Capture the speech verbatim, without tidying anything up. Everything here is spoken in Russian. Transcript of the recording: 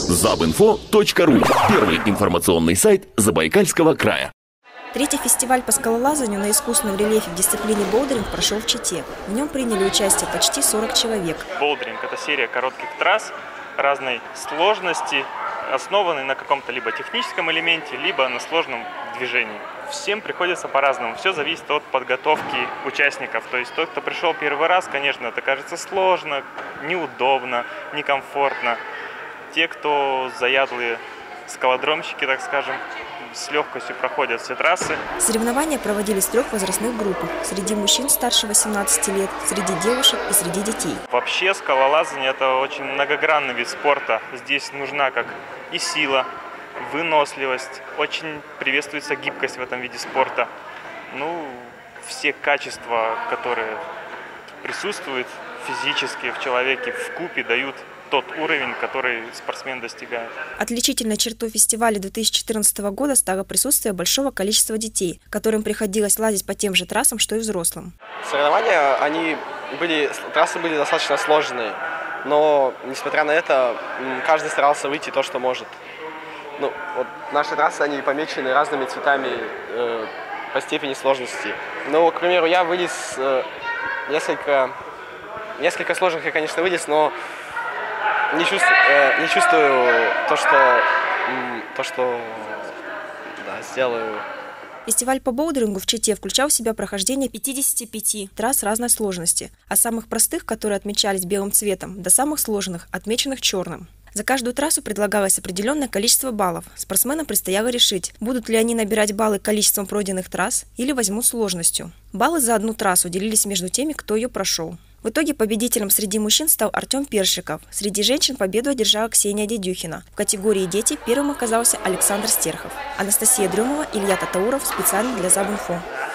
забинфо точка ру. Первый информационный сайт Забайкальского края. Третий фестиваль по скалолазанию на искусственном рельефе в дисциплине боулдеринг прошел в Чите. В нем приняли участие почти сорок человек. Боулдеринг – это серия коротких трасс разной сложности, основанной на каком-то либо техническом элементе, либо на сложном движении. Всем приходится по-разному. Все зависит от подготовки участников. То есть тот, кто пришел первый раз, конечно, это кажется сложно, неудобно, некомфортно. Те, кто заядлые скалодромщики, так скажем, с легкостью проходят все трассы. Соревнования проводились в трех возрастных группах. Среди мужчин старше восемнадцати лет, среди девушек и среди детей. Вообще скалолазание – это очень многогранный вид спорта. Здесь нужна как и сила, выносливость. Очень приветствуется гибкость в этом виде спорта. Ну, все качества, которые присутствуют физически в человеке, вкупе дают тот уровень, который спортсмен достигает. Отличительной чертой фестиваля две тысячи четырнадцатого года стало присутствие большого количества детей, которым приходилось лазить по тем же трассам, что и взрослым. Соревнования, они были, трассы были достаточно сложные, но, несмотря на это, каждый старался выйти то, что может. Ну, вот наши трассы, они помечены разными цветами э, по степени сложности. Ну, к примеру, я вылез э, несколько, несколько сложных, я, конечно, вылез, но Не чувствую, э, не чувствую то, что, то, что да, сделаю. Фестиваль по боулдерингу в Чите включал в себя прохождение пятидесяти пяти трасс разной сложности, от самых простых, которые отмечались белым цветом, до самых сложных, отмеченных черным. За каждую трассу предлагалось определенное количество баллов. Спортсменам предстояло решить, будут ли они набирать баллы количеством пройденных трасс или возьмут сложностью. Баллы за одну трассу делились между теми, кто ее прошел. В итоге победителем среди мужчин стал Артем Першиков. Среди женщин победу одержала Ксения Дедюхина. В категории «Дети» первым оказался Александр Стерхов. Анастасия Дремова, Илья Татауров специально для Забинфо.